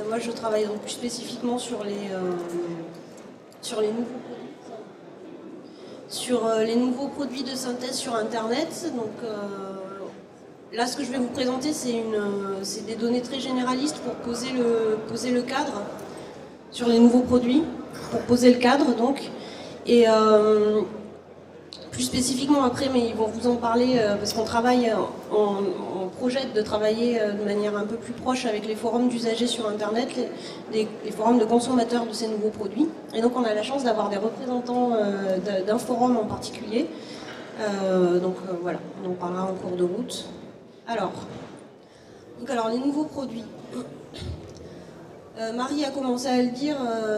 moi je travaille donc plus spécifiquement sur les nouveaux produits de synthèse sur Internet. Donc là, ce que je vais vous présenter, c'est des données très généralistes pour poser le cadre sur les nouveaux produits, pour poser le cadre donc. Et plus spécifiquement après, mais ils vont vous en parler parce qu'on travaille, on projette de travailler de manière un peu plus proche avec les forums d'usagers sur Internet, les forums de consommateurs de ces nouveaux produits. Et donc on a la chance d'avoir des représentants d'un forum en particulier. Voilà, on en parlera en cours de route. Alors les nouveaux produits. Marie a commencé à le dire,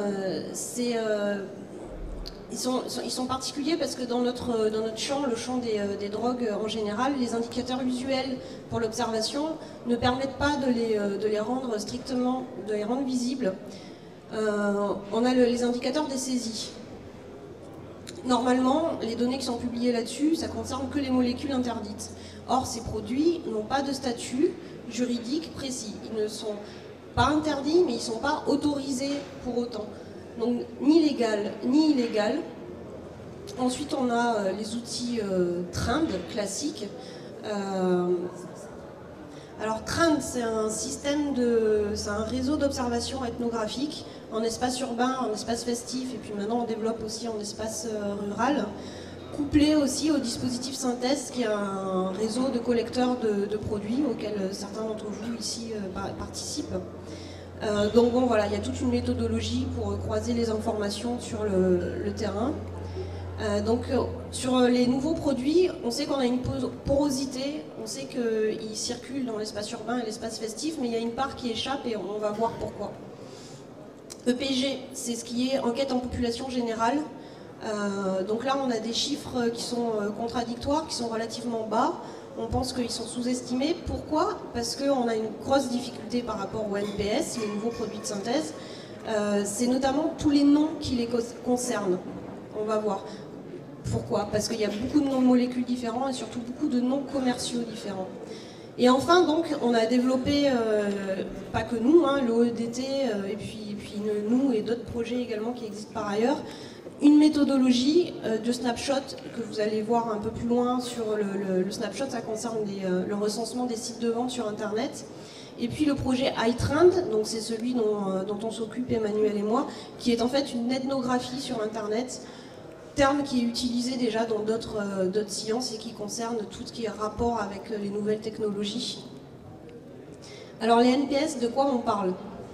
ils sont particuliers parce que dans notre champ, le champ des drogues en général, les indicateurs visuels pour l'observation ne permettent pas de les rendre strictement, de les rendre visibles. On a les indicateurs des saisies. Normalement, les données qui sont publiées là-dessus, ça concerne que les molécules interdites. Or, ces produits n'ont pas de statut juridique précis. Ils ne sont pas interdits, mais ils ne sont pas autorisés pour autant. Donc, ni légal, ni illégal. Ensuite, on a les outils Trend classiques. Alors, Trend, c'est un réseau d'observation ethnographique en espace urbain, en espace festif, et puis maintenant on développe aussi en espace rural, couplé aussi au dispositif Synthèse, qui est un réseau de collecteurs de produits auquel certains d'entre vous ici participent. Donc bon, voilà, il y a toute une méthodologie pour croiser les informations sur le terrain. Sur les nouveaux produits, on sait qu'on a une porosité, on sait qu'ils circulent dans l'espace urbain et l'espace festif, mais il y a une part qui échappe et on va voir pourquoi. EPG, c'est ce qui est enquête en population générale. Donc là, on a des chiffres qui sont contradictoires, qui sont relativement bas. On pense qu'ils sont sous-estimés. Pourquoi? Parce qu'on a une grosse difficulté par rapport au NPS, les nouveaux produits de synthèse. C'est notamment tous les noms qui les concernent. On va voir. Pourquoi? Parce qu'il y a beaucoup de noms de molécules différents et surtout beaucoup de noms commerciaux différents. Et enfin, donc, on a développé, pas que nous, hein, l'OEDT, et puis nous et d'autres projets également qui existent par ailleurs, une méthodologie de snapshot que vous allez voir un peu plus loin sur le snapshot, ça concerne le recensement des sites de vente sur Internet. Et puis le projet iTrend, donc c'est celui dont on s'occupe Emmanuel et moi, qui est en fait une ethnographie sur Internet, terme qui est utilisé déjà dans d'autres sciences et qui concerne tout ce qui est rapport avec les nouvelles technologies. Alors les NPS, de quoi on parle?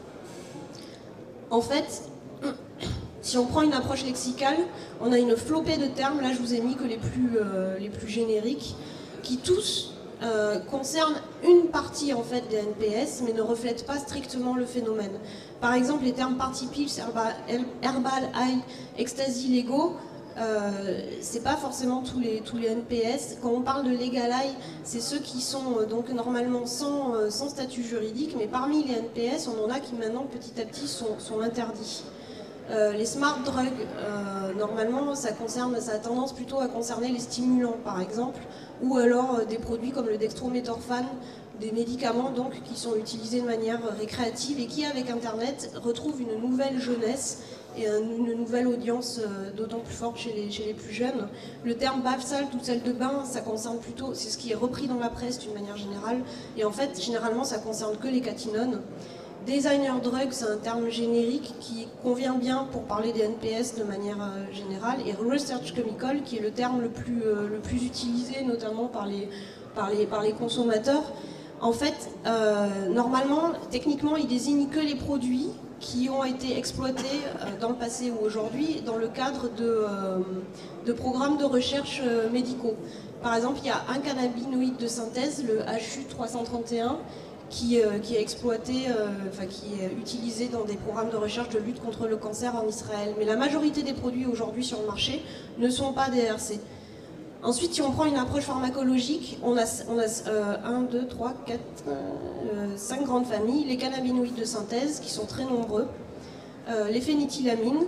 En fait, si on prend une approche lexicale, on a une flopée de termes, là je vous ai mis que les plus génériques, qui tous concernent une partie en fait des NPS, mais ne reflètent pas strictement le phénomène. Par exemple, les termes party pills, herbal, high, ecstasy, légaux, c'est pas forcément tous les NPS. Quand on parle de legal high, c'est ceux qui sont donc normalement sans statut juridique, mais parmi les NPS, on en a qui maintenant petit à petit sont interdits. Les smart drugs, normalement, ça a tendance plutôt à concerner les stimulants, par exemple, ou alors des produits comme le dextrométhorphane, des médicaments donc qui sont utilisés de manière récréative et qui, avec Internet, retrouvent une nouvelle jeunesse et une nouvelle audience d'autant plus forte chez les plus jeunes. Le terme bath salt ou sel de bain, ça concerne plutôt, c'est ce qui est repris dans la presse d'une manière générale, et en fait, généralement, ça concerne que les catinones. Designer drug, c'est un terme générique qui convient bien pour parler des NPS de manière générale, et research chemical, qui est le terme le plus utilisé, notamment par les consommateurs. En fait, normalement, techniquement, il désigne que les produits qui ont été exploités dans le passé ou aujourd'hui dans le cadre de programmes de recherche médicaux. Par exemple, il y a un cannabinoïde de synthèse, le HU331, qui est exploité, qui est utilisé dans des programmes de recherche de lutte contre le cancer en Israël. Mais la majorité des produits aujourd'hui sur le marché ne sont pas DRC. Ensuite, si on prend une approche pharmacologique, on a 1, 2, 3, 4, 5 grandes familles. Les cannabinoïdes de synthèse, qui sont très nombreux, les phénylethylamines,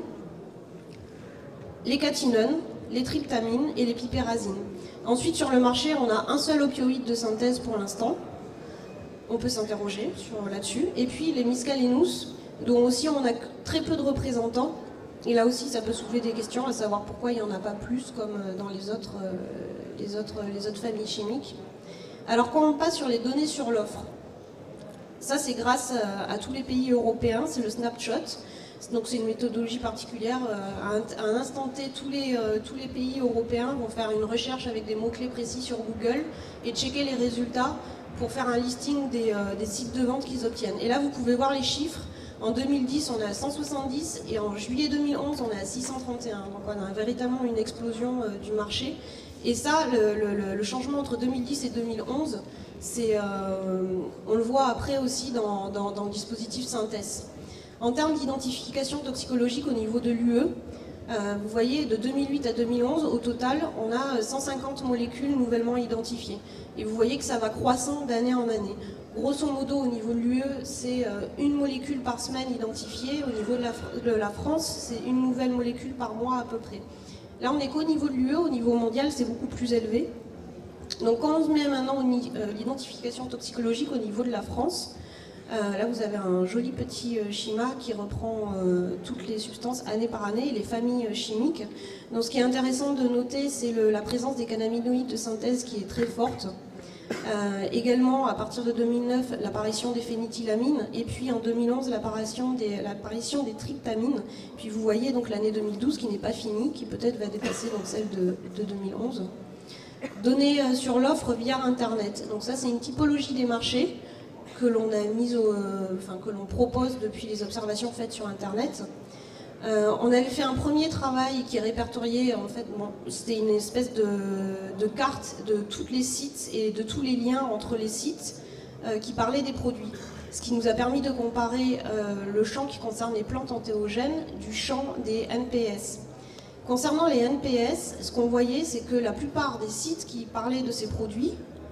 les catinones, les tryptamines et les pipérazines. Ensuite, sur le marché, on a un seul opioïde de synthèse pour l'instant. On peut s'interroger là-dessus. Et puis les mescalinous, dont aussi on a très peu de représentants. Et là aussi, ça peut soulever des questions, à savoir pourquoi il n'y en a pas plus comme dans les autres familles chimiques. Alors quand on passe sur les données sur l'offre, ça c'est grâce à tous les pays européens, c'est le snapshot. Donc c'est une méthodologie particulière. À un instant T, tous les pays européens vont faire une recherche avec des mots-clés précis sur Google et checker les résultats pour faire un listing des sites de vente qu'ils obtiennent. Et là, vous pouvez voir les chiffres. En 2010, on est à 170 et en juillet 2011, on est à 631. Donc on a véritablement une explosion du marché. Et ça, le changement entre 2010 et 2011, on le voit après aussi dans le dispositif Synthèse. En termes d'identification toxicologique au niveau de l'UE, vous voyez, de 2008 à 2011, au total, on a 150 molécules nouvellement identifiées. Et vous voyez que ça va croissant d'année en année. Grosso modo, au niveau de l'UE, c'est une molécule par semaine identifiée. Au niveau de la France, c'est une nouvelle molécule par mois à peu près. Là, on n'est qu'au niveau de l'UE, au niveau mondial, c'est beaucoup plus élevé. Donc quand on se met maintenant l'identification toxicologique au niveau de la France, là vous avez un joli petit schéma qui reprend toutes les substances année par année et les familles chimiques. Donc ce qui est intéressant de noter, c'est la présence des cannabinoïdes de synthèse qui est très forte. Également, à partir de 2009, l'apparition des phénitylamines, et puis en 2011, l'apparition des tryptamines. Puis vous voyez donc l'année 2012 qui n'est pas finie, qui peut-être va dépasser donc celle de 2011. Données sur l'offre via Internet. Donc ça, c'est une typologie des marchés que l'on a que l'on propose depuis les observations faites sur Internet. On avait fait un premier travail qui est répertorié, en fait, bon, c'était une espèce de carte de tous les sites et de tous les liens entre les sites qui parlaient des produits. Ce qui nous a permis de comparer le champ qui concerne les plantes entéogènes du champ des NPS. Concernant les NPS, ce qu'on voyait, c'est que la plupart des sites qui parlaient de ces produits,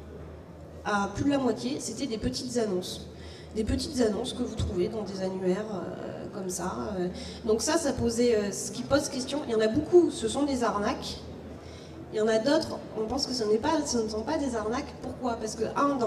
à plus de la moitié, c'était des petites annonces. Des petites annonces que vous trouvez dans des annuaires comme ça. Donc ça posait, ce qui pose question. Il y en a beaucoup, ce sont des arnaques. Il y en a d'autres, on pense que ce ne sont pas des arnaques. Pourquoi? Parce que,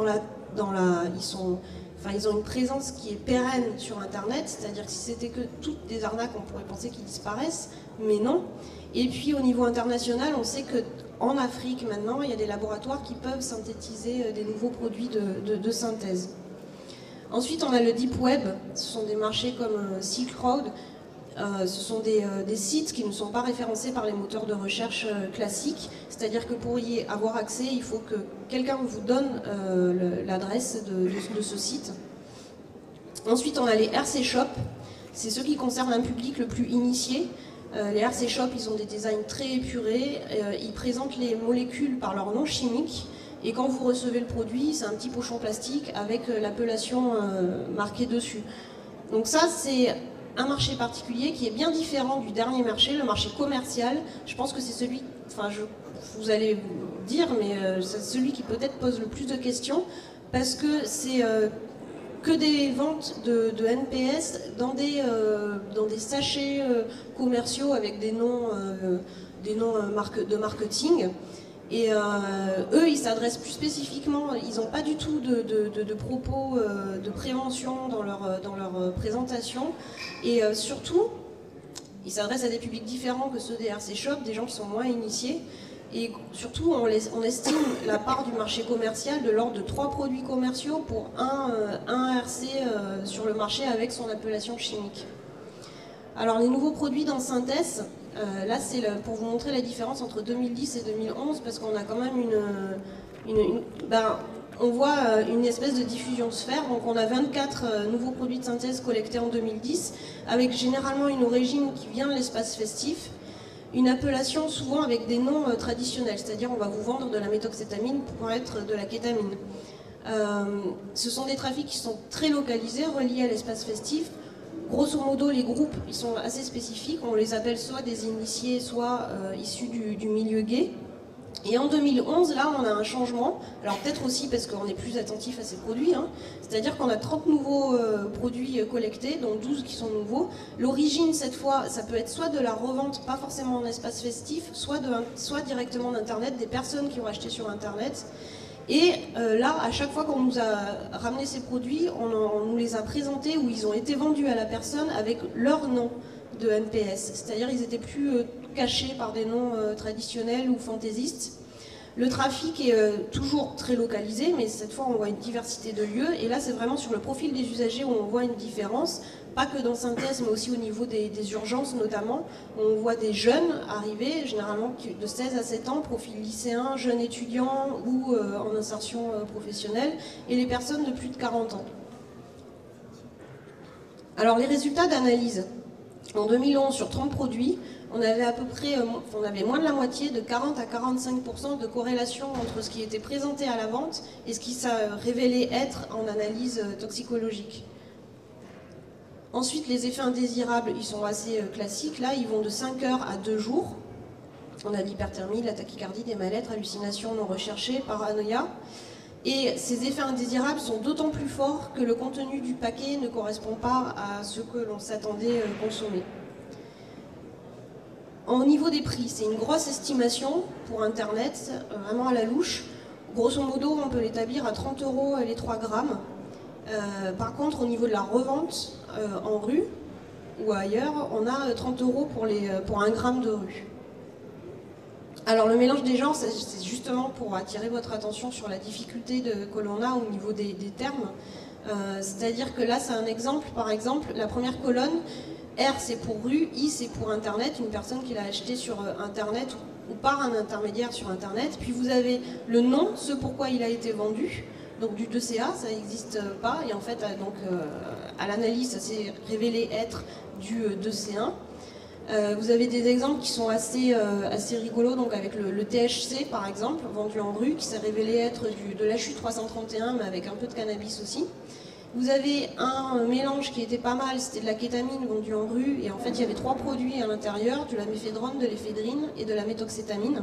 ils ont une présence qui est pérenne sur Internet, c'est-à-dire que si c'était que toutes des arnaques, on pourrait penser qu'ils disparaissent, mais non. Et puis au niveau international, on sait qu'en Afrique maintenant, il y a des laboratoires qui peuvent synthétiser des nouveaux produits de synthèse. Ensuite, on a le Deep Web, ce sont des marchés comme Silk Road, ce sont des sites qui ne sont pas référencés par les moteurs de recherche classiques, c'est-à-dire que pour y avoir accès, il faut que quelqu'un vous donne l'adresse de ce site. Ensuite, on a les RC Shop, c'est ceux qui concernent un public le plus initié. Les RC Shop, ils ont des designs très épurés, ils présentent les molécules par leur nom chimique, et quand vous recevez le produit, c'est un petit pochon plastique avec l'appellation marquée dessus. Donc ça, c'est un marché particulier qui est bien différent du dernier marché, le marché commercial. Je pense que c'est celui, vous allez vous dire, mais c'est celui qui peut-être pose le plus de questions, parce que c'est que des ventes de NPS dans des sachets commerciaux avec des noms de marketing. Et eux, ils s'adressent plus spécifiquement, ils n'ont pas du tout de propos de prévention dans leur présentation. Et surtout, ils s'adressent à des publics différents que ceux des RC Shop, des gens qui sont moins initiés. Et surtout, on estime la part du marché commercial de l'ordre de 3 produits commerciaux pour un RC sur le marché avec son appellation chimique. Alors, les nouveaux produits dans Synthèse, là, c'est pour vous montrer la différence entre 2010 et 2011, parce qu'on a quand même on voit une espèce de diffusion se faire. Donc on a 24 nouveaux produits de synthèse collectés en 2010, avec généralement une origine qui vient de l'espace festif, une appellation souvent avec des noms traditionnels, c'est-à-dire on va vous vendre de la méthoxétamine pour être de la kétamine. Ce sont des trafics qui sont très localisés, reliés à l'espace festif. Grosso modo, les groupes, ils sont assez spécifiques. On les appelle soit des initiés, soit issus du milieu gay. Et en 2011, là, on a un changement. Alors peut-être aussi parce qu'on est plus attentif à ces produits. Hein. C'est-à-dire qu'on a 30 nouveaux produits collectés, dont 12 qui sont nouveaux. L'origine, cette fois, ça peut être soit de la revente, pas forcément en espace festif, soit directement d'Internet, des personnes qui ont acheté sur Internet. Et là, à chaque fois qu'on nous a ramené ces produits, on nous les a présentés où ils ont été vendus à la personne avec leur nom de NPS. C'est-à-dire ils étaient plus cachés par des noms traditionnels ou fantaisistes. Le trafic est toujours très localisé, mais cette fois on voit une diversité de lieux. Et là, c'est vraiment sur le profil des usagers où on voit une différence. Pas que dans Synthèse, mais aussi au niveau des urgences notamment. On voit des jeunes arriver, généralement de 16 à 7 ans, profil lycéen, jeunes étudiants ou en insertion professionnelle, et les personnes de plus de 40 ans. Alors les résultats d'analyse. En 2011, sur 30 produits, on avait à peu près, on avait moins de la moitié, de 40 à 45% de corrélation entre ce qui était présenté à la vente et ce qui s'est révélé être en analyse toxicologique. Ensuite, les effets indésirables, ils sont assez classiques. Là, ils vont de 5 heures à 2 jours. On a l'hyperthermie, la tachycardie, des mal-être, hallucinations non recherchées, paranoïa. Et ces effets indésirables sont d'autant plus forts que le contenu du paquet ne correspond pas à ce que l'on s'attendait consommer. Au niveau des prix, c'est une grosse estimation pour Internet, vraiment à la louche. Grosso modo, on peut l'établir à 30 € les 3 grammes. Par contre, au niveau de la revente en rue ou ailleurs, on a 30 € pour 1 gramme de rue. Alors le mélange des genres, c'est justement pour attirer votre attention sur la difficulté que l'on a au niveau des termes. C'est-à-dire que là, c'est un exemple. Par exemple, la première colonne, R c'est pour rue, I c'est pour Internet, une personne qui l'a acheté sur Internet ou par un intermédiaire sur Internet. Puis vous avez le nom, ce pourquoi il a été vendu. Donc du 2CA, ça n'existe pas, et en fait, donc, à l'analyse, ça s'est révélé être du 2C1. Vous avez des exemples qui sont assez rigolos, donc avec le THC par exemple, vendu en rue, qui s'est révélé être de l'HU 331, mais avec un peu de cannabis aussi. Vous avez un mélange qui était pas mal, c'était de la kétamine vendue en rue, et en fait il y avait 3 produits à l'intérieur, de la méphédrone, de l'éphédrine et de la méthoxétamine.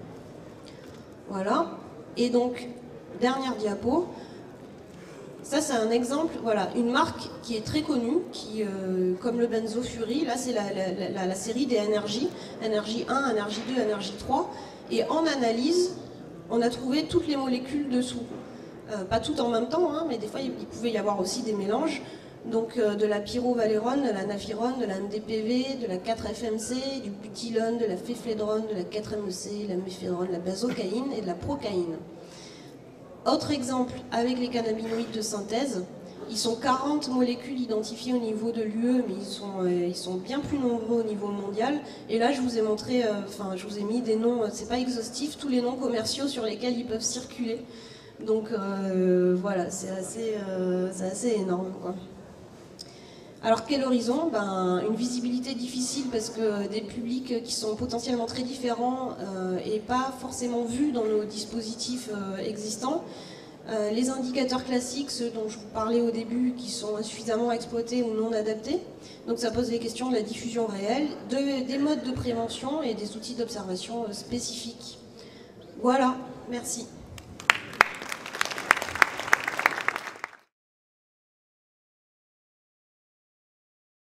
Voilà, et donc, dernière diapo. Ça, c'est un exemple, voilà, une marque qui est très connue, qui, comme le Benzo Fury, là c'est la série des Energy, Energy 1, Energy 2, Energy 3, et en analyse, on a trouvé toutes les molécules dessous. Pas toutes en même temps, hein, mais des fois il pouvait y avoir aussi des mélanges, donc de la pyrovalérone, de la nafirone, de la MDPV, de la 4-FMC, du butylone, de la féflédrone, de la 4-MEC, la méphédrone, la bazocaïne et de la procaïne. Autre exemple, avec les cannabinoïdes de synthèse, ils sont 40 molécules identifiées au niveau de l'UE, mais ils sont bien plus nombreux au niveau mondial. Et là, je vous ai montré, je vous ai mis des noms, c'est pas exhaustif, tous les noms commerciaux sur lesquels ils peuvent circuler. Donc voilà, c'est assez énorme, quoi. Alors quel horizon? Une visibilité difficile parce que des publics qui sont potentiellement très différents et pas forcément vus dans nos dispositifs existants. Les indicateurs classiques, ceux dont je vous parlais au début, qui sont insuffisamment exploités ou non adaptés. Donc ça pose des questions de la diffusion réelle, des modes de prévention et des outils d'observation spécifiques. Voilà, merci.